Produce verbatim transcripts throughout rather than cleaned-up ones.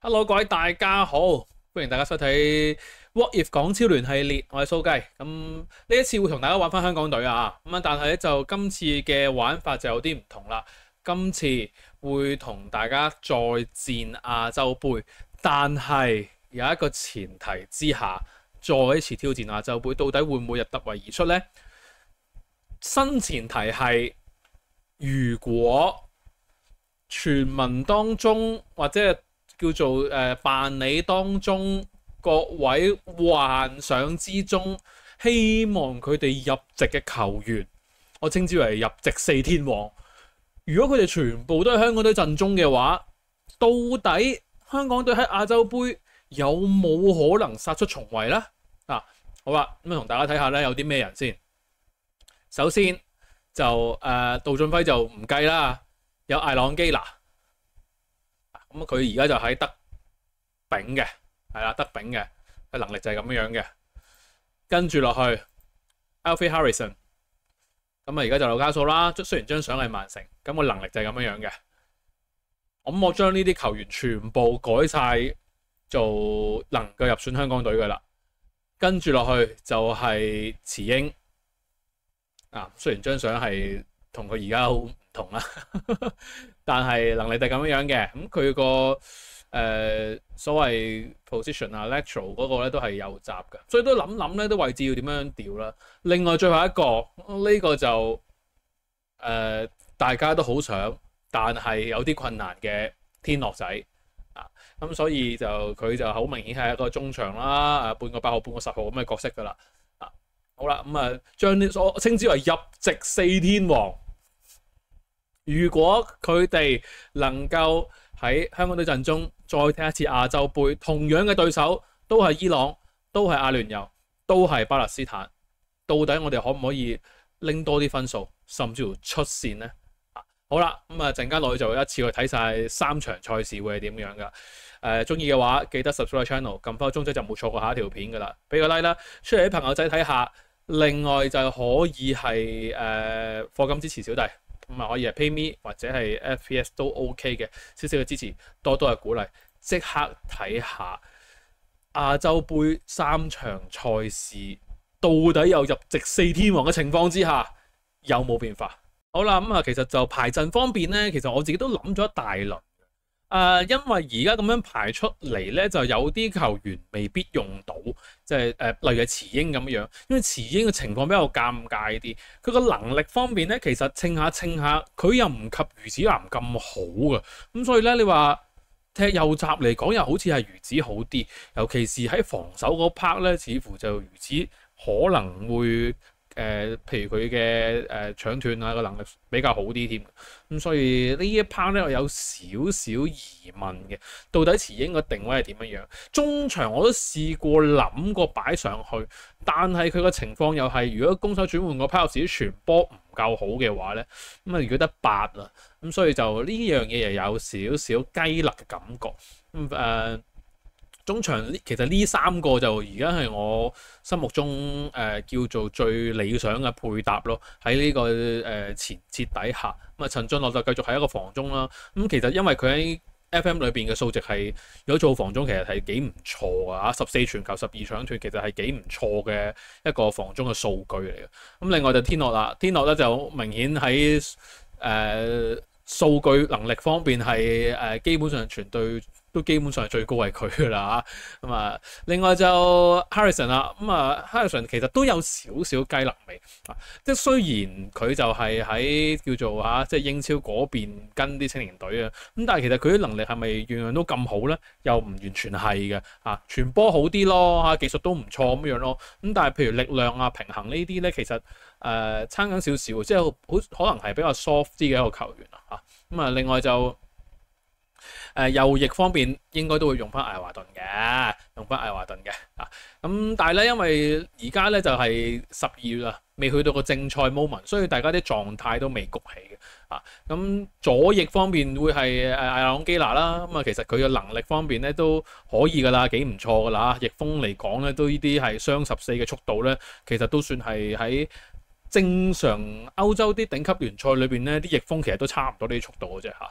Hello，各位大家好，歡迎大家收睇 What If 港超聯系列，我係蘇雞。咁呢一次會同大家玩翻香港隊啊，咁啊，但係咧就今次嘅玩法就有啲唔同啦。今次會同大家再戰亞洲杯，但係有一個前提之下，再一次挑戰亞洲杯，到底會唔會入突圍而出呢？新前提係如果傳聞當中或者叫做誒、呃、辦理當中各位幻想之中，希望佢哋入籍嘅球員，我稱之為入籍四天王。如果佢哋全部都係香港隊陣中嘅話，到底香港隊喺亞洲杯有冇可能殺出重圍呢？啊，好啦，咁啊同大家睇下咧有啲咩人先。首先就誒、呃、杜俊輝就唔計啦，有艾朗基拿。咁佢而家就喺德丙嘅，係啦，德丙嘅嘅能力就係咁樣嘅。跟住落去 Alfie Harrison， 咁啊而家就紐卡素啦。雖然張相係曼城，咁個能力就係咁樣樣嘅。咁我將呢啲球員全部改晒做能夠入選香港隊嘅啦。跟住落去就係池英，啊雖然張相係同佢而家好唔同啦，但係能力就係咁樣嘅。咁佢個誒所謂 position 啊 lateral 嗰個咧都係右閘嘅，所以都諗諗咧啲位置要點樣調啦。另外最後一個呢、這個就誒、呃、大家都好想，但係有啲困難嘅天樂仔啊，咁所以就佢就好明顯係一個中場啦，誒半個八號半個十號咁嘅角色㗎啦。啊好啦，咁啊將呢所稱之為入籍四天王。如果佢哋能夠喺香港隊陣中再踢一次亞洲杯，同樣嘅對手都係伊朗，都係阿聯酋，都係巴勒斯坦，到底我哋可唔可以拎多啲分數，甚至乎出線呢？啊、好啦，咁啊陣間落去就一次去睇晒三場賽事會係點樣噶。誒中意嘅話記得 subscribe channel， 撳翻個鐘仔就冇錯過下一條片噶啦，俾個 like 啦，出嚟啲朋友仔睇下。另外就可以係誒課金支持小弟。咁啊，可以係 PayMe 或者係 F P S 都 OK 嘅，少少嘅支持，多多嘅鼓勵。即刻睇下亞洲杯三場賽事，到底有入籍四天王嘅情況之下，有冇變化？好啦，咁啊，其實就排陣方面咧，其實我自己都諗咗一大輪。誒、呃，因為而家咁樣排出嚟咧，就有啲球員未必用到，即係誒，例如係池英咁樣。因為池英嘅情況比較尷尬啲，佢個能力方面咧，其實稱下稱下，佢又唔及余子南咁好嘅。咁所以咧，你話踢右閘嚟講，又好似係余子好啲，尤其是喺防守嗰 part 咧，似乎就余子可能會。誒、呃，譬如佢嘅誒搶斷啊個能力比較好啲添，咁所以呢一 part 咧我有少少疑問嘅，到底池英個定位係點樣樣？中場我都試過諗過擺上去，但係佢個情況又係，如果攻守轉換個 part 時傳波唔夠好嘅話咧，咁啊如果得八啊，咁所以就呢樣嘢又有少少雞肋嘅感覺，咁誒。呃中場其實呢三個就而家係我心目中誒、呃、叫做最理想嘅配搭咯，喺呢、這個誒、呃、前設底下，咁啊陳俊樂就繼續係一個防中啦。咁、嗯、其實因為佢喺 F M 裏邊嘅數值係如果做防中其實係幾唔錯啊，十四傳球十二搶斷其實係幾唔錯嘅一個防中嘅數據嚟嘅。咁、嗯、另外就天樂啦，天樂咧就明顯喺誒、呃、數據能力方面係誒、呃、基本上全隊。都基本上係最高係佢㗎啦嚇，咁啊，另外就 Harrison 啦，咁啊 Harrison 其實都有少少雞肋味啊，即係雖然佢就係喺叫做嚇，即係英超嗰邊跟啲青年隊啊，咁但係其實佢啲能力係咪樣樣都咁好咧？又唔完全係嘅嚇，傳波好啲咯嚇，技術都唔錯咁樣咯，咁但係譬如力量啊、平衡呢啲咧，其實誒差緊少少，即係好可能係比較 soft 啲嘅一個球員啊嚇，咁啊另外就。誒、呃、右翼方面應該都會用翻艾華頓嘅，用翻艾華頓嘅啊。咁但係咧，因為而家咧就係十二月啦，未去到個正賽 moment，所以大家啲狀態都未谷起嘅啊。咁左翼方面會係誒艾朗基拿啦。咁啊，其實佢嘅能力方面咧都可以㗎啦，幾唔錯㗎啦。翼鋒嚟講咧，都呢啲係雙十四嘅速度咧，其實都算係喺正常歐洲啲頂級聯賽裏邊咧，啲翼鋒其實都差唔多呢啲速度嘅啫嚇。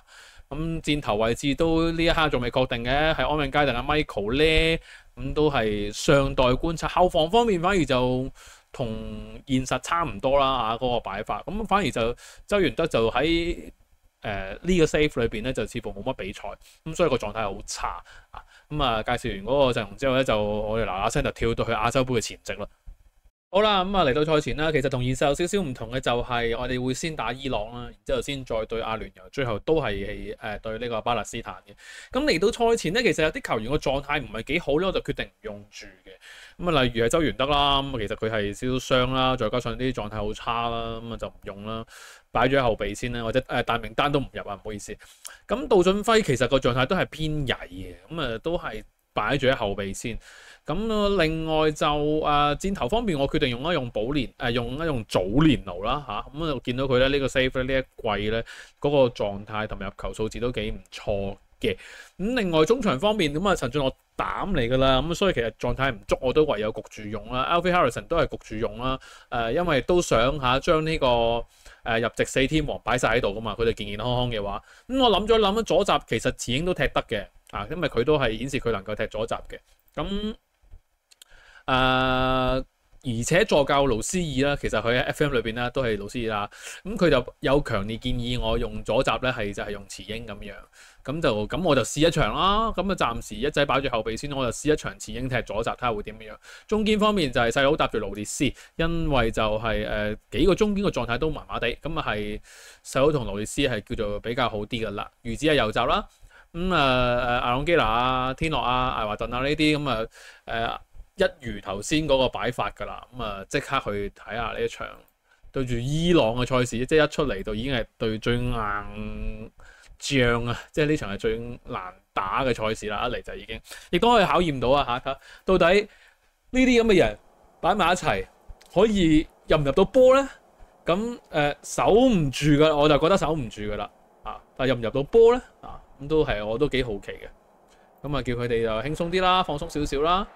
咁箭頭位置都呢一刻仲未確定嘅，係安永佳定係 Michael 咧？咁都係尚待觀察。後防方面反而就同現實差唔多啦嚇，嗰個擺法。咁反而就周元德就喺誒呢個 save 裏邊咧，就似乎冇乜比賽，咁所以個狀態好差啊。咁啊，介紹完嗰個陣容之後咧，就我哋嗱嗱聲就跳到去亞洲杯嘅前夕啦。好啦，咁啊嚟到賽前啦，其實同現實有少少唔同嘅就係我哋會先打伊朗啦，然之後先再對阿聯酋，最後都係誒對呢個巴勒斯坦嘅。咁嚟到賽前咧，其實有啲球員個狀態唔係幾好咧，我就決定唔用住嘅。咁啊，例如係周元德啦，咁其實佢係少少傷啦，再加上啲狀態好差啦，咁啊就唔用啦，擺咗喺後備先啦，或者誒大名單都唔入啊，唔好意思。咁杜俊輝其實個狀態都係偏曳嘅，咁啊都係擺咗喺後備先。咁啊，另外就誒、呃、箭頭方面，我決定用一用保連誒、呃、用一用祖連奴啦嚇，咁啊見到佢咧呢、這個 save 咧呢一季咧嗰、那個狀態同埋入球數字都幾唔錯嘅。咁另外中場方面，咁啊陳俊樂膽嚟㗎啦，咁所以其實狀態唔足，我都唯有焗住用啦。Alfie Harrison 都係焗住用啦，誒、呃、因為都想嚇將呢個誒、呃、入籍四天王擺晒喺度㗎嘛，佢哋健健康康嘅話，咁、嗯、我諗咗諗，左閘其實慈英都踢得嘅啊，因為佢都係顯示佢能夠踢左閘嘅，咁。誒、呃，而且助教勞斯爾啦，其實佢喺 F M 裏邊咧都係勞斯爾啦，咁佢就有強烈建議我用左閘咧，係就係用慈英咁樣，咁就咁我就試一場啦，咁啊暫時一仔擺住後備先，我就試一場慈英踢左閘，睇下會點樣。中堅方面就係細佬搭住勞列斯，因為就係、是、誒、呃、幾個中堅嘅狀態都麻麻地，咁啊係細佬同勞列斯係叫做比較好啲噶啦。魚子係右閘啦，咁啊誒阿朗基拿啊、天諾啊、艾華頓啊呢啲咁啊誒。呃一如頭先嗰個擺法㗎啦，咁啊即刻去睇下呢一場對住伊朗嘅賽事，即係一出嚟就已經係對最硬仗啊！即係呢場係最難打嘅賽事啦，一嚟就已經，亦都可以考驗到啊嚇，到底呢啲咁嘅人擺埋一齊，可以入唔入到波咧？咁誒、呃、守唔住㗎，我就覺得守唔住㗎啦啊！但係入唔入到波咧啊？咁都係我都幾好奇嘅，咁啊叫佢哋就輕鬆啲啦，放鬆少少啦。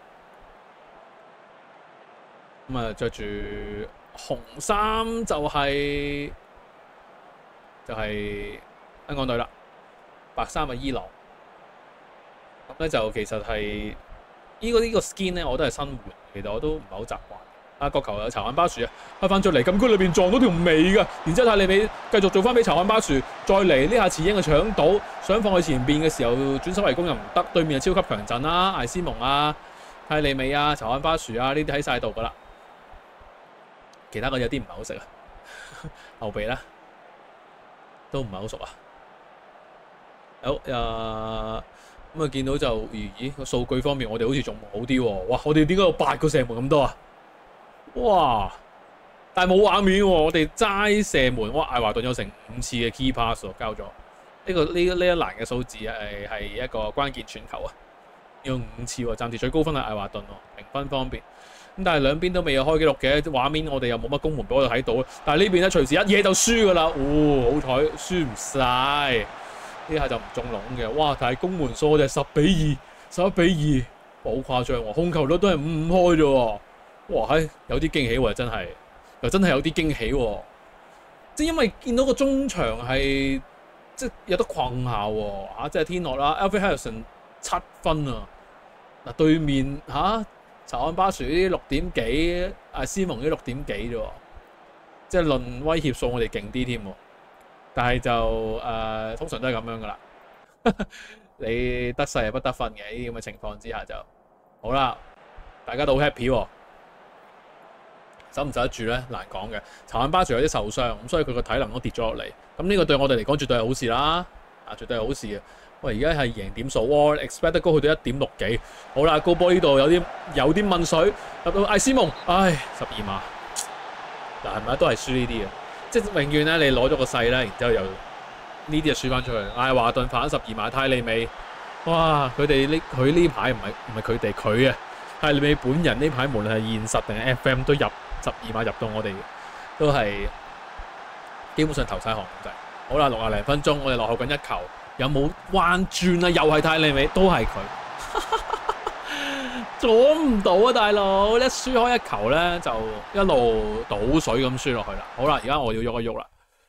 咁啊，着住紅衫就係、是、就係、是、香港隊啦，白衫嘅伊朗。咁咧就其實係呢、這個呢、這個 skin 咧，我都係新換，其實我都唔係好習慣。啊，角球有查萬巴樹啊，開翻出嚟禁區裏邊撞到條尾㗎，然之後泰利美繼續做翻俾查萬巴樹，再嚟呢下慈英嘅搶到，想放去前邊嘅時候轉手為攻又唔得，對面係超級強陣啦，艾斯蒙啊、泰利美啊、查萬巴樹啊呢啲喺晒度㗎啦。其他嗰有啲唔係好識啊，後備啦都唔係好熟啊。好誒，咁啊見到就咦咦個數據方面，我哋好似仲好啲喎。哇！我哋點解有八個射門咁多啊？哇！但係冇畫面喎，我哋齋射門。哇！艾華頓有成五次嘅 key pass 喎，交咗呢、這個呢呢一欄嘅數字係係一個關鍵傳球啊，要五次喎，暫時最高分係艾華頓喎，評分方面。咁但係兩邊都未有開紀錄嘅畫面，我哋又冇乜攻門俾我哋睇到。但係呢邊咧隨時一嘢就輸㗎啦。哦，好彩輸唔晒，呢下就唔中籠嘅。哇！但係攻門數就係十比二、十一比二，好誇張喎。控球率都係五五開啫喎。哇！係有啲驚喜喎，真係又真係有啲驚喜喎。即係因為見到個中場係即係有得困下喎嚇，即係天諾啦 ，Alfie Harrison 七分啊。嗱對面嚇。啊查安巴樹呢啲六點幾，阿斯蒙呢啲六點幾啫喎，即係論威脅數我哋勁啲添喎。但係就誒、呃、通常都係咁樣噶啦，你得勢係不得分嘅呢啲咁嘅情況之下就好啦。大家都好 happy 喎，守唔守得住咧？難講嘅。查安巴樹有啲受傷，咁所以佢個體能都跌咗落嚟。咁呢個對我哋嚟講絕對係好事啦，啊絕對係好事嘅。喂，而家係贏點數喎 ，expect 高去到一點六幾。好啦，高波呢度有啲有啲問水，入到艾斯蒙，唉，十二碼。嗱係咪都係輸呢啲嘅？即係永遠咧，你攞咗個勢咧，然之後又呢啲就輸翻出去。艾華頓反十二碼，泰利美，哇！佢哋呢佢呢排唔係唔係佢哋佢啊，泰利美本人呢排無論係現實定係 F M 都入十二碼入到我哋，都係基本上投晒項咁滯。好啦，六廿零分鐘，我哋落後緊一球。有冇彎轉啊？又係泰利美，都係佢，阻唔到啊！大佬，一輸開一球咧，就一路倒水咁輸落去啦。好啦，而家我要喐一喐啦。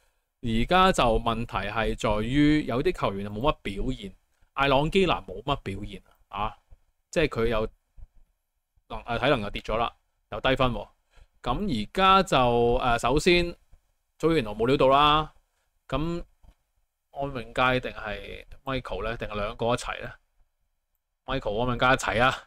而家就問題係在於有啲球員冇乜表現，艾朗基拿冇乜表現啊，即係佢有能誒體能又跌咗啦，又低分喎。咁而家就誒、呃、首先祖元奴冇料到啦，咁安永佳定係 Michael 咧，定係兩個一齊咧 ？Michael 安永佳一齊啊，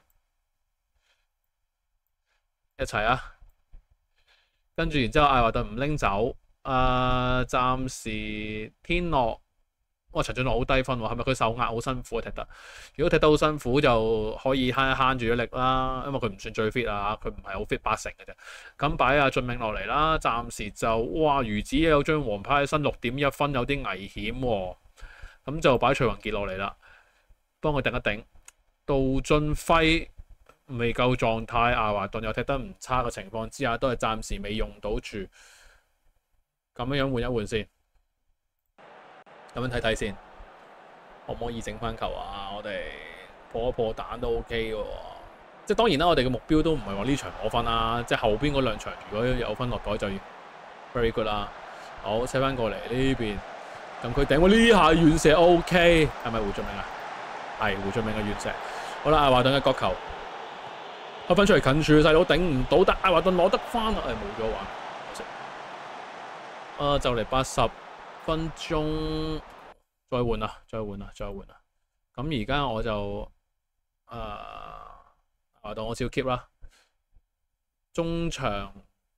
一齊啊！跟住然之後艾華頓唔拎走，誒、呃、暫時天樂。哇！陳俊樂好低分喎，係咪佢受壓好辛苦啊？踢得，如果踢得好辛苦就可以慳一慳住咗力啦，因為佢唔算最 fit 啊，佢唔係好 fit 八成嘅啫。咁擺阿俊銘落嚟啦，暫時就哇魚子有張黃牌身六點一分，有啲危險喎。咁就擺徐宏傑落嚟啦，幫佢頂一頂。杜俊輝未夠狀態，艾華頓又踢得唔差嘅情況之下，都係暫時未用到住。咁樣樣換一換先。咁樣睇睇先，可唔可以整翻球啊？我哋破一破蛋都 OK 嘅，即係當然啦。我哋嘅目標都唔係話呢場攞分啦，即係後邊嗰兩場如果有分落袋就 very good 啦。好，車翻過嚟呢邊，咁佢頂喎呢下遠射 OK，係咪胡俊明啊？係胡俊明嘅遠射。好啦，艾華頓嘅角球開翻出嚟近處，細佬頂唔到，但艾華頓攞得翻啊！誒冇咗玩，可惜。啊，就嚟八十分鐘再換啦，再換啦，再換啦。咁而家我就誒啊，當我照 keep 啦。中場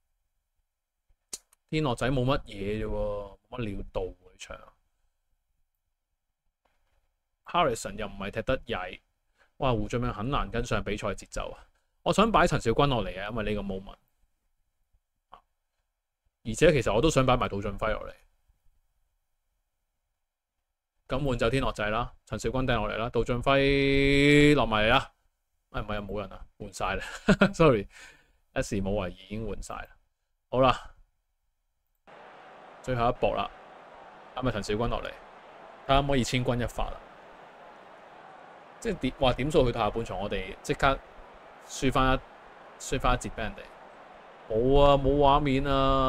天樂仔冇乜嘢啫喎，冇乜料到喎場。Harrison 又唔係踢得曳，哇！胡俊明很難跟上比賽節奏啊！我想擺陳肇鈞落嚟啊，因為呢個 moment。而且其實我都想擺埋杜俊輝落嚟。咁換走天樂仔啦，陳肇鈞掟落嚟啦，杜俊輝落埋嚟啦。誒唔係啊，冇人啊，換晒啦。sorry， 一時冇懷疑已經換晒啦。好啦，最後一搏啦，啱咪陳肇鈞落嚟，睇下可唔可以千鈞一髮啦。即係點話點數去到下半場，我哋即刻輸翻一輸翻一節俾人哋。冇啊，冇畫面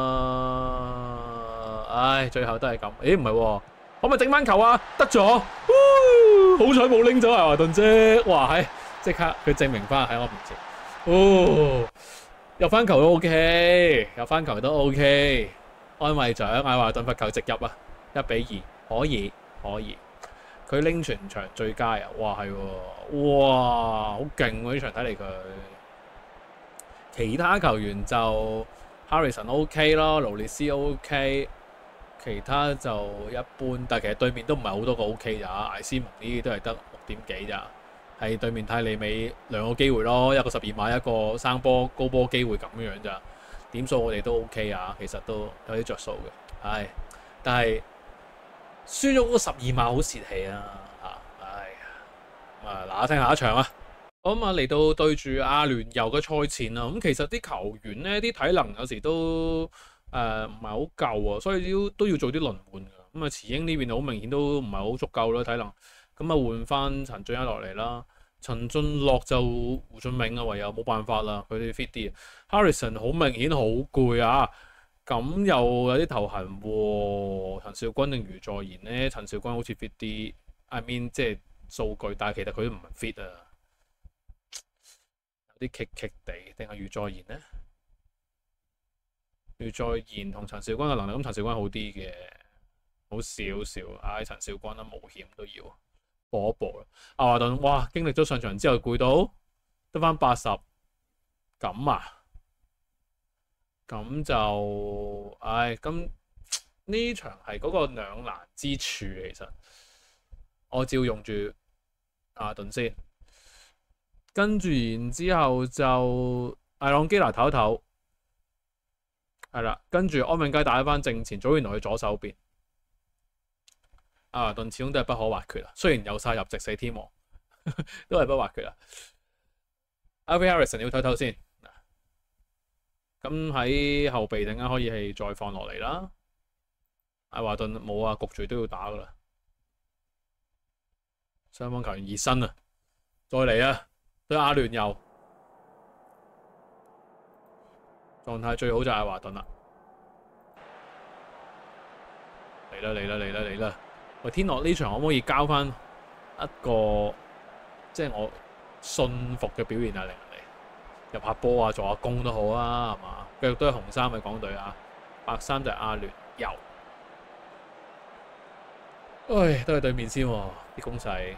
啊！唉，最後都係咁。誒唔係喎。可唔可以整翻球啊？得咗，好彩冇拎走艾華頓啫！哇，係即刻佢證明翻喺我面前，哦，入翻球都 OK，入翻球都 OK，安慰獎艾華頓罰球直入啊，一比二，可以可以，佢拎全場最佳啊！哇係喎，哇好勁喎呢場睇嚟佢，其他球員就 Harrison OK 咯，勞列斯 OK。其他就一般，但係其實對面都唔係好多個 O.K. 咋，艾斯蒙呢啲都係得六點幾咋，係對面泰利美兩個機會咯，一個十二碼，一個生波高波機會咁樣咋，點數我哋都 O.K. 啊，其實都有啲着數嘅，唉，但係輸咗嗰個十二碼好泄氣啊，嚇，唉，啊嗱，聽下一場啊，咁啊嚟到對住阿聯酋嘅賽前啊，咁其實啲球員咧啲體能有時都〜誒唔係好夠啊，所以都都要做啲輪換㗎。咁啊，慈英呢邊好明顯都唔係好足夠啦，體能。咁啊，換翻陳俊一落嚟啦。陳俊樂就胡俊銘啊，唯有冇辦法啦，佢哋 fit 啲。Harrison 好明顯好攰啊，咁又有啲頭痕喎。陳肇鈞定余再賢咧？陳肇鈞好似 fit 啲，I mean 即係數據，但係其實佢都唔係 fit 啊，有啲棘棘地，定係余再賢咧？要再言同陳肇鈞嘅能力，咁陳肇鈞好啲嘅，好少少。唉，陳肇鈞啦，冒險都要搏一搏啦。阿華頓，哇，經歷咗上場之後攰到得翻八十，咁啊，咁就唉，咁呢場係嗰個兩難之處。其實我照用住阿華頓先，跟住然之後就艾朗基拿唞一唞。係啦，跟住安永佳打翻正前，祖元奴去左手邊。阿華頓始終都係不可或缺啦，雖然有晒入籍四天王，都係不可或缺啦。Alfie Harrison 要唞唞先，咁喺後備陣間可以係再放落嚟啦。阿華頓冇啊，焗住都要打噶啦。雙方球員熱身啊，再嚟啊，對阿聯酋。狀態最好就係華頓啦， 嚟啦嚟啦嚟啦嚟啦！喂，天樂呢場可唔可以交翻一個即係我信服嘅表現啊？令人哋入下波啊，做下攻都好啊，係嘛？繼續都係紅衫嘅港隊啊，白衫就係阿聯酋。唉，都係對面先喎，啲攻勢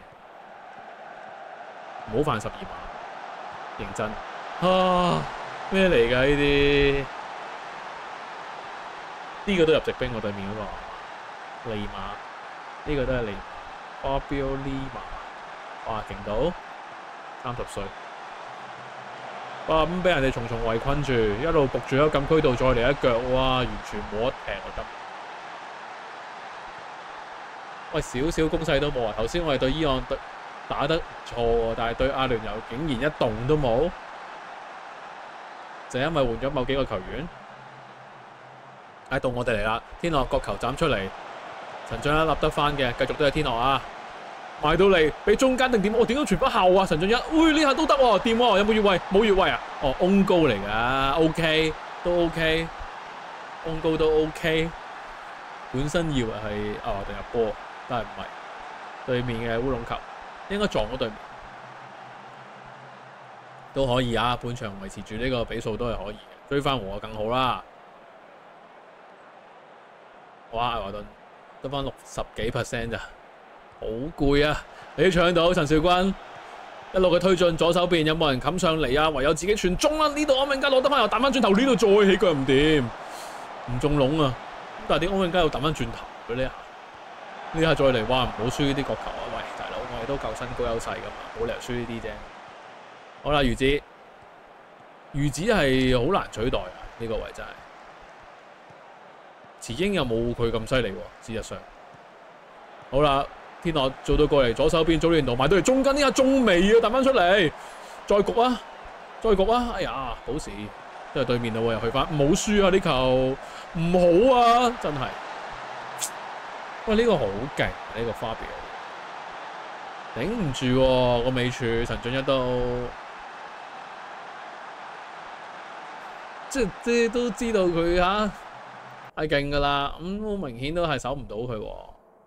唔好犯十二碼，認真啊！咩嚟㗎呢啲？呢個都入籍兵喎，對面嗰個利馬，呢個都係利馬 Fabio Lima， 哇，勁到三十歲，哇咁俾人哋重重圍困住，一路焗住喺禁區度，再嚟一腳，哇，完全冇得踢我得。喂，少少攻勢都冇啊！頭先我哋對伊朗打得唔錯喎，但係對阿聯酋竟然一動都冇，就因為換咗某幾個球員。哎，到我哋嚟啦！天樂角球斬出嚟，陳俊一立得翻嘅，繼續都係天樂啊！埋到嚟，俾中間定點？我點都傳不後啊！陳俊一，喂呢下都得喎，掂喎！有冇越位？冇越位啊！哦，own goal嚟㗎 ，OK， 都 OK，own goal 都 OK。本身以為係啊定入波，但係唔係對面嘅烏龍球，應該撞咗對面都可以啊！半場維持住呢個比數都係可以嘅，追翻和更好啦。哇！艾華頓得翻六十幾 percent 咋，好攰啊！你搶到陳肇鈞一路嘅推進，左手邊有冇人冚上嚟啊？唯有自己傳中啦！呢度安永佳攞得翻又彈翻轉頭，呢度再起腳唔掂，唔中籠啊！但係啲安永佳又彈翻轉頭，呢下呢下再嚟，哇！唔好輸呢啲角球啊！喂，大佬，我哋都夠身高優勢噶嘛，冇理由輸呢啲啫。好啦，魚子，魚子係好難取代啊！呢、這個位真係。池英又冇佢咁犀利喎，事實上。好啦，天樂做到過嚟左手邊，祖連奴埋到嚟中間呢下中尾啊，彈翻出嚟，再焗啊，再焗啊！哎呀，保時都係對面啦喎，又去翻，唔好輸啊！呢球唔好啊，真係。喂，呢、這個好勁，呢、這個花表頂唔住喎、啊，個尾柱陳俊一都即係即係都知道佢嚇。係勁㗎啦，咁、嗯、好明顯都係守唔到佢喎。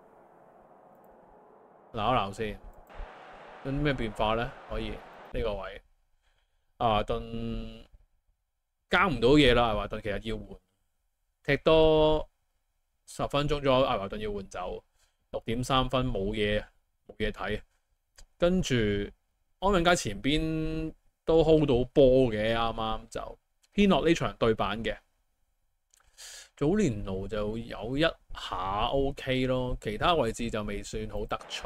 鬧一鬧先，有啲咩變化咧？可以呢、呢個位，艾華頓交唔到嘢啦。艾華頓其實要換，踢多十分鐘左右，艾華頓要換走，六點三分冇嘢冇嘢睇。跟住安永佳前邊都 hold 到波嘅，啱啱就天樂呢場對版嘅。祖連奴就有一下 OK 咯，其他位置就未算好突出。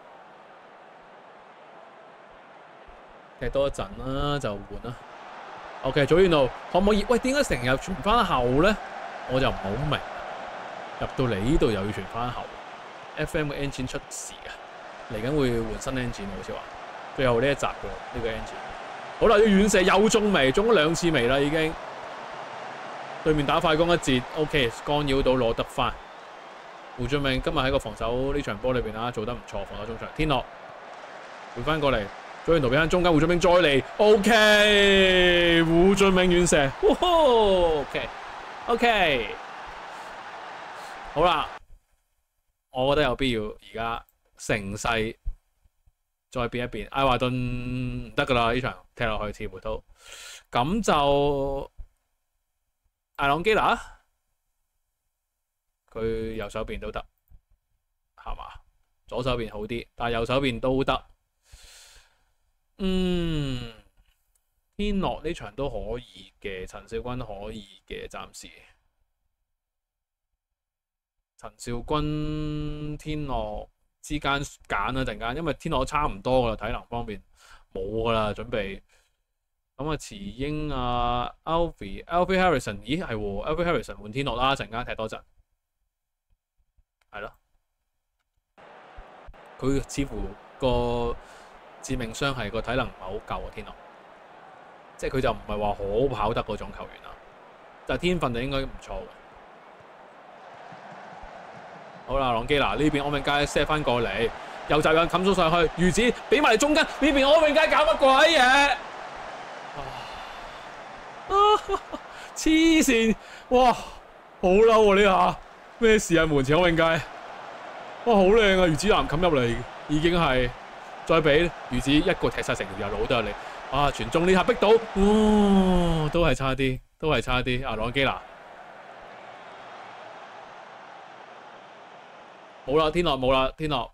踢多一陣啦，就換啦。OK， 祖連奴可唔可以？喂，點解成日傳翻後咧？我就唔好明。入到嚟呢度又要傳翻後 ，F M 嘅 engine 出事嘅，嚟緊會換新 engine 好似話。最後呢一集嘅呢、呢個 engine。好啦，要遠射又中微，中咗兩次微啦已經。對面打快攻一截 ，OK， 干擾到攞得翻。胡俊明今日喺個防守呢場波裏邊啊，做得唔錯，防守中場。天樂換翻過嚟，祖連奴俾翻中間，胡俊明再嚟 ，OK， 胡俊明遠射 ，OK，OK，、OK, OK 好啦，我覺得有必要而家乘勢再變一變。艾華頓唔得噶啦，呢場踢落去似乎都咁就。艾朗基拿，佢右手邊都得，係嘛？左手邊好啲，但係右手邊都得。嗯，天樂呢場都可以嘅，陳肇鈞可以嘅，暫時。陳肇鈞、天樂之間揀啦陣間，因為天樂差唔多噶啦，體能方面冇噶啦，準備。咁啊，池英啊 ，Alfie Alfie Harrison， 咦係喎 ，Alfie Harrison 換天樂啦，陣間踢多陣，係咯。佢似乎個致命傷係個體能唔係好夠啊，天樂，即係佢就唔係話好跑得嗰種球員啦，但係天分就應該唔錯嘅。好啦，朗基拿呢邊安永佳 set 翻過嚟，右閘有人冚咗上去，魚子俾埋嚟中間，呢邊安永佳搞乜鬼嘢？黐線！哇，好嬲喎呢下， 咩事啊？門前柯永佳，哇好靚啊！魚子南冚入嚟，已經係再俾魚子一個踢晒成條右路都係你。啊傳中呢下逼到，哦都係差啲，都係差啲。阿朗基拿，冇啦，天樂冇啦，天樂。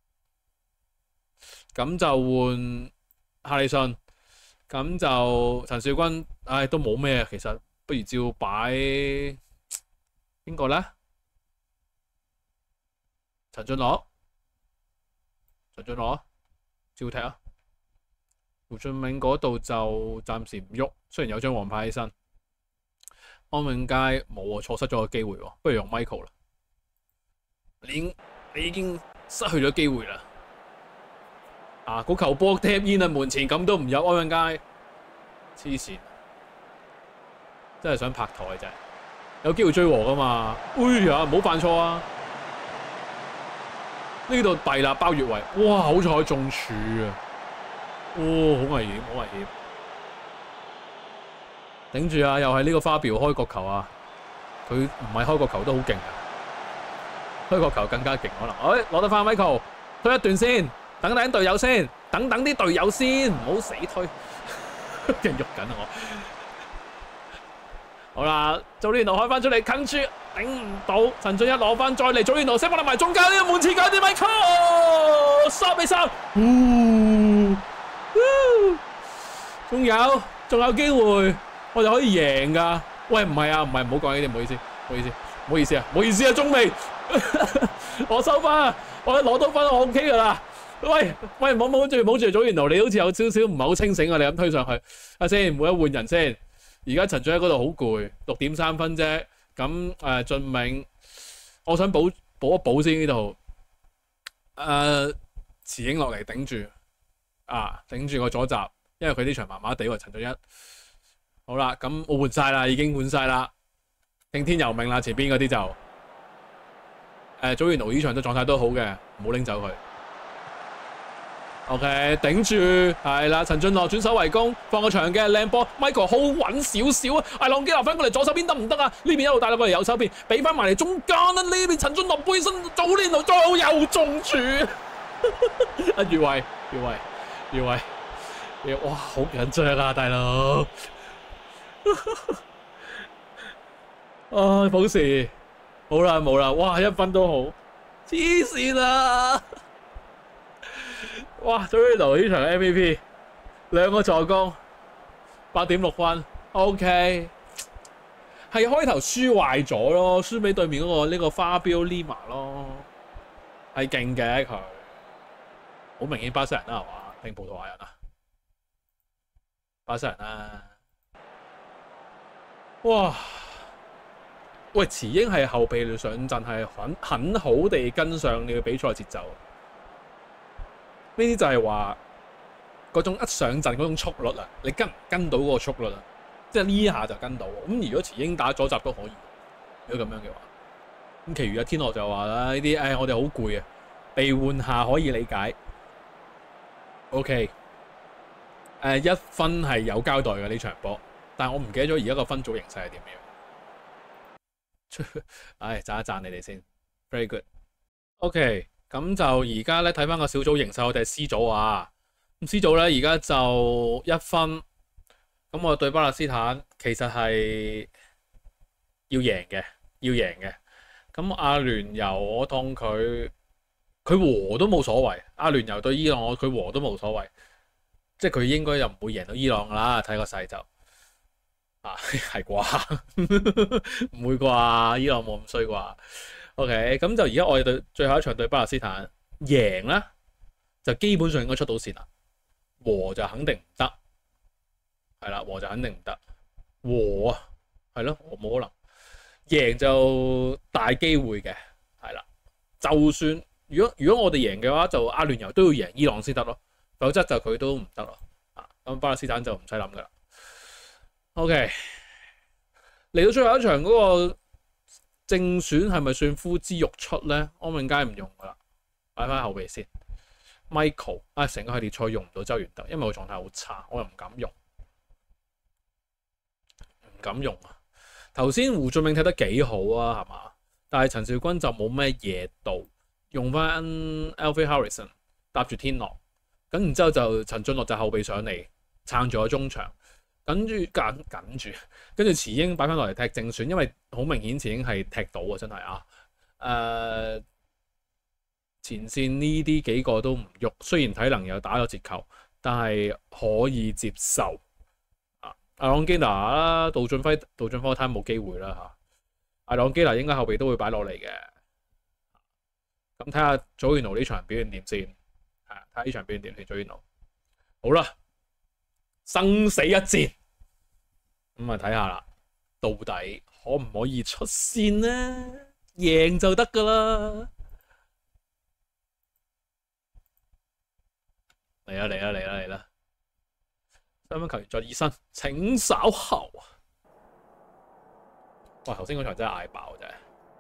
咁就換夏利信，咁就陳肇鈞，唉都冇咩，其實不如照擺邊個咧？陳俊樂，陳俊樂照踢啊！胡俊銘嗰度就暫時唔喐，雖然有張黃牌起身。安永佳冇啊，錯失咗個機會喎，不如用 Michael 啦。你你已經失去咗機會啦。啊，嗰球波踢煙啊，門前咁都唔入，安永佳黐線，真係想拍台啫，有機會追和噶嘛？哎呀，唔好犯錯啊！呢度弊啦，包越位，哇！好彩中柱啊！哦，好危險，好危險！頂住啊！又係呢個花標開角球啊！佢唔係開角球都好勁啊，開角球更加勁可能。哎，攞得翻 Michael， 推一段先，等等隊友先，等等啲隊友先，唔好死推，人喐緊啊我。好啦，祖連奴開翻出嚟，近住頂唔到，陳俊一攞翻再嚟，祖連奴射翻埋中間呢個門前搞掂 Michael， 三比三，仲有仲有機會，我哋可以贏㗎。喂，唔係啊，唔係，唔好講呢啲，唔好意思，唔好意思，唔好意思啊，唔好意思啊，中未，我收翻啊，我攞到分我 OK 㗎啦。喂喂，唔好唔好住唔好住，祖連奴你好似有少少唔係好清醒啊，你咁推上去，啊先，換一換人先。而家陳俊喺嗰度好攰，六點三分啫。咁誒俊銘，我想補補一補先呢度。誒慈英落嚟頂住，啊頂住個左閘，因為佢呢場麻麻地喎。陳俊一，好啦，咁我換晒啦，已經換晒啦，聽天由命啦。前邊嗰啲就誒祖連奴呢場都狀態都好嘅，唔好拎走佢。OK， 頂住，係啦，陳俊樂轉手為攻，放個長嘅靚波 ，Michael 好穩少少啊！艾朗基拿翻過嚟左手邊得唔得啊？呢邊一路帶到過嚟右手邊，俾翻埋嚟中間啦！呢邊陳俊樂背身祖連奴再好又中柱，啊越位越位越位，哇好緊張啊大佬！啊保時，好啦冇啦，哇一分都好，黐線啊！哇！祖連奴呢場 M V P 兩個助攻，八點六分 ，OK。係開頭輸壞咗咯，輸俾對面嗰、那個呢、這個花標 Lima 咯，係勁嘅佢，好明顯巴西人啦係嘛？定葡萄牙人啊？巴西人啊！哇！喂，慈英係後備上陣係很很好地跟上你嘅比賽節奏。呢啲就係話嗰種一上陣嗰種速率啊，你跟唔跟到嗰個速率啊？即係呢下就跟到。咁如果慈英打左閘都可以，如果咁樣嘅話，咁其餘嘅天樂就話啦，呢啲誒我哋好攰啊，被換下可以理解。OK，誒、呃、一分係有交代嘅呢場波，但係我唔記得咗而家個分組形勢係點樣。唉，讚一讚你哋先 ，very good。OK。咁就而家咧睇翻個小組形勢，我哋係 C 組啊。咁 C 組咧而家就一分。咁我對巴勒斯坦其實係要贏嘅，要贏嘅。咁阿聯酋我當佢佢和都冇所謂。阿聯酋對伊朗我佢和都冇所謂，即係佢應該就唔會贏到伊朗噶啦。睇個勢就啊係啩？唔會啩？伊朗冇咁衰啩？OK，咁就而家我哋對最後一場對巴勒斯坦贏啦，就基本上應該出到線啦。和就肯定唔得，係啦，和就肯定唔得。和啊，係咯，和冇可能。贏就大機會嘅，係啦。就算如果如果我哋贏嘅話，就阿聯酋都要贏伊朗先得咯，否則就佢都唔得咯。啊，咁巴勒斯坦就唔使諗噶啦。OK，嚟到最後一場嗰個正選係咪算呼之欲出咧？安永佳唔用噶啦，擺翻後備先。Michael 啊，成個系列賽用唔到周元特，因為個狀態好差，我又唔敢用，唔敢用啊！頭先胡俊銘踢得幾好啊，係嘛？ 但係陳肇鈞就冇咩嘢到，用翻 Alfie Harrison 搭住天樂，咁然之後就陳俊樂就後備上嚟撐住個中場，跟住緊緊住，跟住池英擺翻落嚟踢正選，因為好明顯池英係踢到啊，真係啊，誒、呃、前線呢啲幾個都唔喐，雖然體能又打咗折扣，但係可以接受。啊，阿朗基拿啦，杜俊輝、杜俊輝睇冇機會啦嚇，阿朗基拿應該後備都會擺落嚟嘅。咁睇下祖元奴呢場表現點先，係睇下呢場表現點先。祖元奴好啦，生死一戰，咁啊睇下啦，到底可唔可以出線呢？贏就得噶啦！嚟啦嚟啦嚟啦嚟啦！三分球員再熱身，請稍後。哇！頭先嗰場真係嗌爆真係。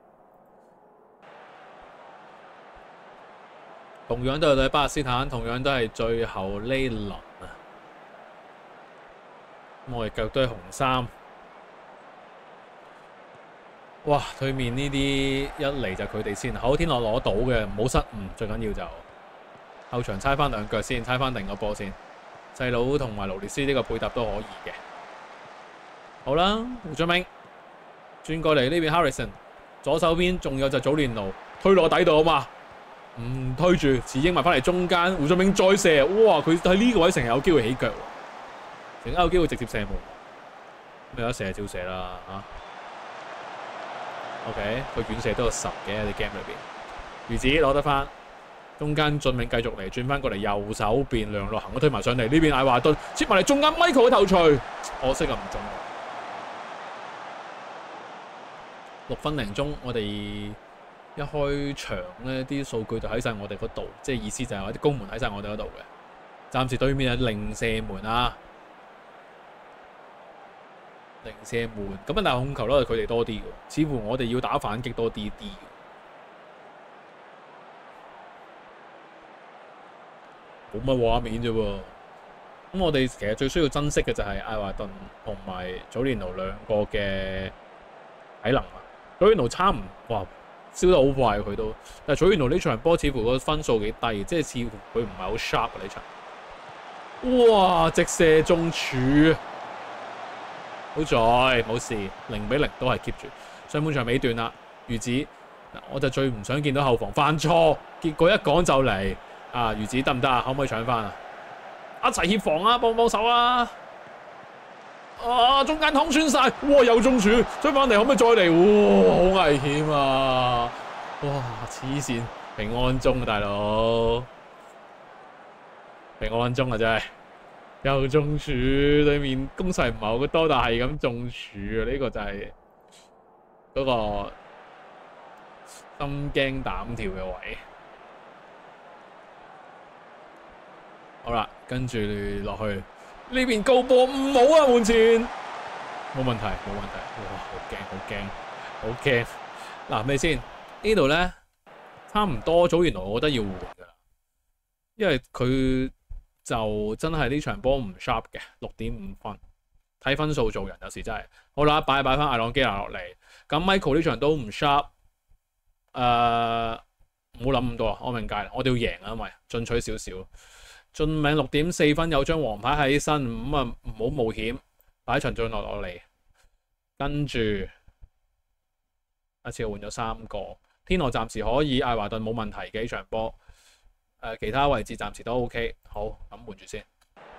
同樣都係對巴勒斯坦，同樣都係最後呢輪啊！咁我哋腳都係紅衫。哇！對面呢啲一嚟就佢哋先，好天樂攞到嘅，唔好失誤，最緊要就後場猜翻兩腳先，猜翻定個波先。細佬同埋勞列斯呢個配搭都可以嘅。好啦，胡俊明轉過嚟呢邊 Harrison， 左手邊仲有就祖連奴推落底度啊嘛。唔推住，池英埋翻嚟中間，胡俊明再射，哇！佢喺呢個位成日有機會起腳，成日有機會直接射門。咁有得射照射啦嚇。OK， 佢遠射都有十嘅喺啲 game 裏邊。魚子攞得翻，中間俊明繼續嚟轉翻過嚟右手邊，梁樂行都推埋上嚟，呢邊艾華頓切埋嚟中間 Michael 嘅頭槌，可惜啊唔中。六分零鐘，我哋。一開場咧，啲數據就喺晒我哋嗰度，即係意思就係話啲攻門喺晒我哋嗰度嘅。暫時對面係零射門啊，零射門咁啊，但係控球都係佢哋多啲嘅，似乎我哋要打反擊多啲啲。冇乜畫面啫喎。咁我哋其實最需要珍惜嘅就係艾華頓同埋祖連奴兩個嘅體能啊。祖連奴差唔哇。燒得好快佢都，但係祖元奴呢場波似乎個分數幾低，即係似乎佢唔係好 sharp 啊呢場。哇！直射中柱，好在冇事，零比零都係 keep 住。上半場尾段啦，魚子嗱我就最唔想見到後防犯錯，結果一講就嚟啊！魚子得唔得啊？可唔可以搶翻啊？一齊協防啊！幫幫手啊！啊！中間捅穿晒，哇！又中柱，追翻嚟可唔可以再嚟？哇！好危險啊！哇！黐線，平安鐘啊，大佬，平安鐘啊，真係又中柱，對面攻勢唔係好多，但係咁中柱啊！呢、這個就係嗰個心驚膽跳嘅位。好啦，跟住落去。呢邊高波唔好啊！門前冇問題，冇問題。哇！好驚，好驚，好驚。嗱，咩先？呢度咧差唔多，祖元奴我覺得要換㗎，因為佢就真係呢場波唔 sharp 嘅，六點五分。睇分數做人有時真係。好啦，擺擺翻艾朗基拿落嚟。咁 Michael 呢場都唔 sharp。誒、呃，唔好諗咁多啊！安明界，我哋要贏啊，因為進取少少。俊明六點四分有張黃牌喺身，咁啊唔好冒險，擺陳俊樂落嚟，跟住一次換咗三個，天樂暫時可以，艾華頓冇問題嘅呢場波，誒、呃、其他位置暫時都 OK， 好咁換住先，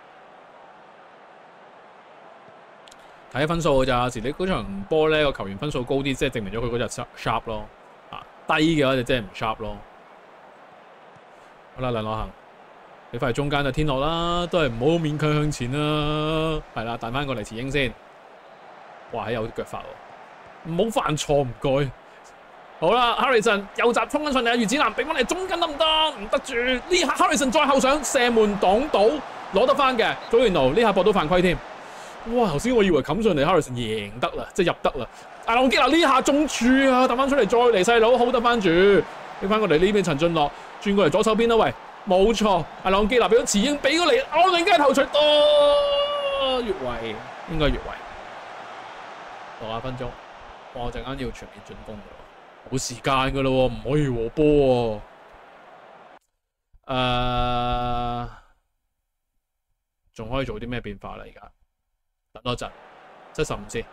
睇分數㗎咋，有時你嗰場波咧個球員分數高啲，即係證明咗佢嗰隻 sharp 咯，啊低嘅話就即係唔 sharp 咯，好啦，梁樂行。你快中間就天樂啦，都係唔好勉強向前啦。係啦，彈翻過嚟池英先。哇，有啲腳法喎，唔好犯錯唔該。好啦 ，Harrison 右閘衝緊上嚟，魚子南俾翻嚟中間得唔得？唔得住。呢下 Harrison 再後上射門擋到，攞得翻嘅。祖元奴呢下博到犯規添。哇，頭先我以為冚上嚟 Harrison 贏得啦，即係入得啦。艾朗基拿呢下中柱啊，彈翻出嚟再嚟細佬 hold 得翻住。俾翻過嚟呢邊陳俊樂轉過嚟左手邊啦，喂。冇錯，阿朗基拿俾咗池英，俾咗嚟，我哋梗係頭槌多越位，應該越位。六十分鐘，我陣間要全面進攻㗎喎。 冇時間㗎啦喎，唔可以和波喎。誒，仲可以做啲咩變化啦？而家等多陣，七十五先。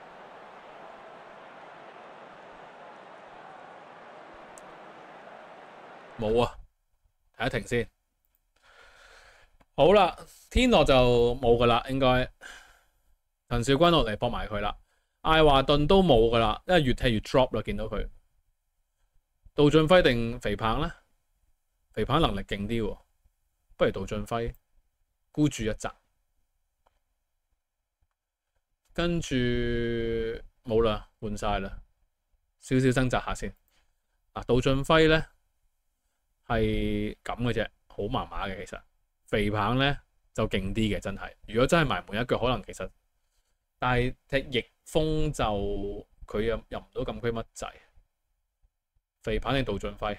冇啊，睇一停先。好啦，天樂就冇噶啦，應該陳肇鈞落嚟搏埋佢啦。艾華頓都冇噶啦，因為越踢越 drop 啦，見到佢。杜俊輝定肥棒咧？肥棒能力勁啲喎，不如杜俊輝孤注一擲。跟住冇啦，換晒啦，少少掙扎下先。嗱，杜俊輝咧係咁嘅啫，好麻麻嘅其實。肥棒咧就勁啲嘅，真係。如果真係埋門一腳，可能其實，但係踢逆風就佢又入唔到禁區乜滯。肥棒定杜俊輝？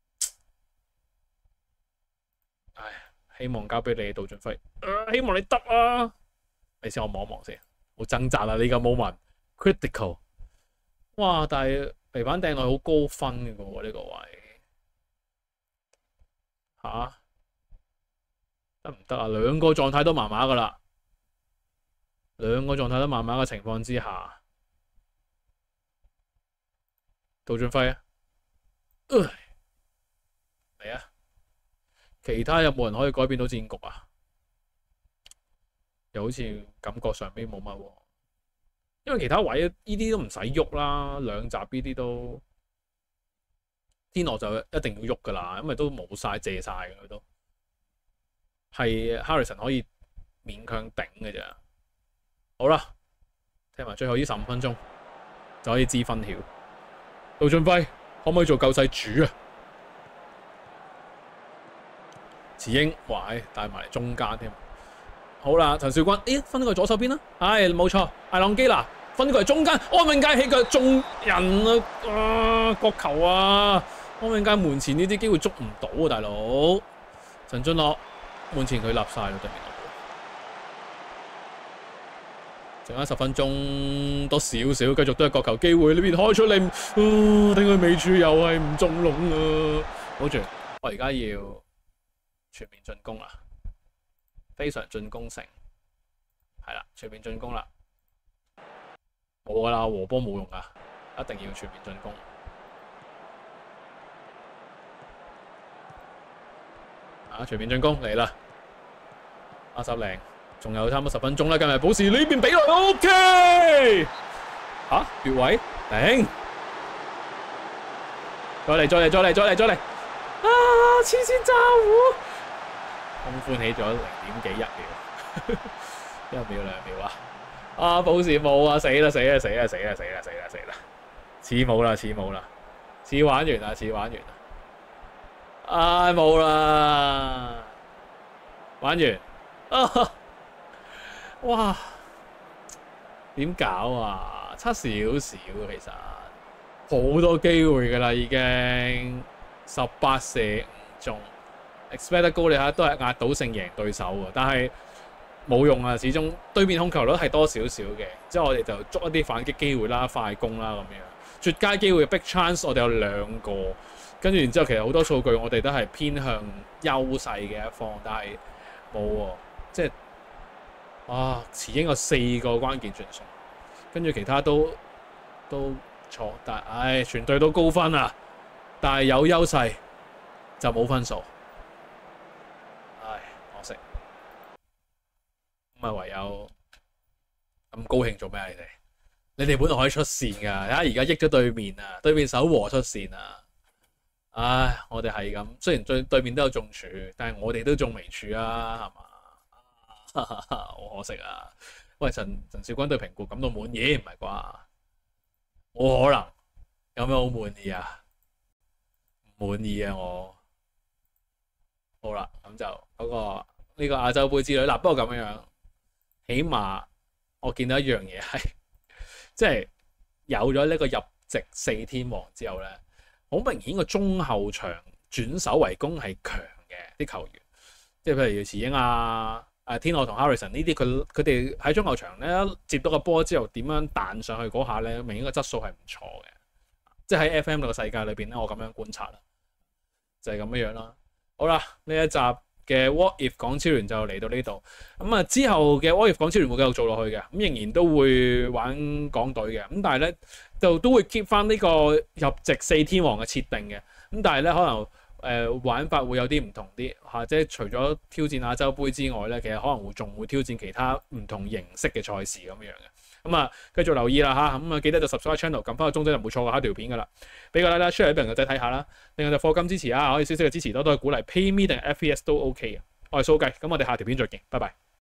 唉，希望交俾你杜俊輝、呃。希望你得啊！你先我望一望先，好掙扎啊！呢個 moment critical。哇！但係肥棒掟落好高分嘅喎，呢個位嚇。得唔得啊？兩個狀態都麻麻噶啦，兩個狀態都麻麻嘅情況之下，杜俊輝啊，嚟、呃、啊！其他有冇人可以改變到戰局啊？又好似感覺上邊冇乜喎，因為其他位呢啲都唔使喐啦，兩集呢啲都天樂就一定要喐噶啦，因為都冇晒借晒嘅佢都。係 Harrison 可以勉強頂嘅啫。好啦，聽埋最後呢十五分鐘就可以知分曉。杜俊輝可唔可以做救世主啊？慈英哇，帶埋嚟中間添。好啦，陳肇鈞，咦，分過去左手邊啦。係冇錯，艾朗基拿分過去中間，安永佳起腳中人啊！啊，角球啊！安永佳門前呢啲機會捉唔到啊，大佬。陳俊樂。門前佢立晒咯，對面剩翻十分鐘多少少，繼續都係角球機會，呢邊開出嚟，啊，頂佢尾柱又係唔中籠啊！好住，我而家要全面進攻啦，非常進攻性，係啦，全面進攻啦，冇噶啦，和波冇用噶，一定要全面進攻。啊！全面進攻嚟啦！阿十零，仲有差唔多十分鐘啦，今日保時呢邊俾落 ，OK。嚇，越位頂，再嚟再嚟再嚟再嚟再嚟！啊！黐線炸糊，空歡喜咗零點幾一秒，一秒兩秒啊！啊，保時冇啊！死啦死啦死啦死啦死啦死啦死啦！似冇啦似冇啦，似玩完啦似玩完啦！唉，冇啦，玩完啊！哇，點搞啊？差少少其實，好多機會㗎啦，已經十八射五中 ，expect 高你睇都係壓倒性贏對手喎，但係冇用啊！始終對面控球率係多少少嘅，之後我哋就捉一啲反擊機會啦、快攻啦咁樣，絕佳機會 big chance 我哋有兩個。跟住然之後，其實好多數據我哋都係偏向優勢嘅一方，但係冇喎，即係哇！慈英有四個關鍵傳送，跟住其他都都錯，但係唉，全隊都高分啊！但係有優勢就冇分數，唉，可惜。咁啊，唯有咁高興做咩啊？你哋你哋本來可以出線㗎，睇下而家益咗對面啊，對面手和出線啊！唉，我哋係咁，雖然對對面都有中柱，但係我哋都中微柱啊，係嘛？好可惜啊！喂，陳陳肇鈞對評估感到滿意唔係啩？冇可能，有咩好滿意啊？唔滿意啊我。好啦，咁就嗰、那個呢、這個亞洲杯之旅嗱，不過咁樣樣，起碼我見到一樣嘢係，即係有咗呢個入籍四天王之後咧。好明顯個中後場轉守為攻係強嘅啲球員，即係譬如慈英啊、誒天樂同 Harrison 呢啲，佢佢哋喺中後場咧接到個波之後點樣彈上去嗰下咧，明顯個質素係唔錯嘅。 即係喺 F M 呢個世界裏邊咧，我咁樣觀察啦，就係咁樣樣啦。好啦，呢一集嘅 What If 港超聯就嚟到呢度。咁啊之後嘅 What If 港超聯會繼續做落去嘅，咁仍然都會玩港隊嘅。咁但係咧就都會 keep 翻呢個入籍四天王嘅設定嘅。咁但係咧可能誒、呃、玩法會有啲唔同啲嚇，即係除咗挑戰亞洲杯之外咧，其實可能會仲會挑戰其他唔同形式嘅賽事咁樣嘅。咁啊，繼續留意啦嚇，咁啊記得就 subscribe channel，撳翻個鐘仔就唔會錯過下條片噶啦。俾個 like 啦 share 俾人仔睇下啦。另外就課金支持啊，可以少少嘅支持多多嘅鼓勵 ，PayMe 定 F P S 都 OK 嘅。我係蘇雞，咁我哋下條片再見，拜拜。